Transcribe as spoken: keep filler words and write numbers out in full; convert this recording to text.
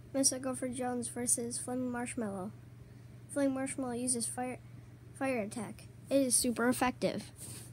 Mister Gopher Jones versus Flaming Marshmallow. Flaming Marshmallow uses fire fire attack. It is super effective.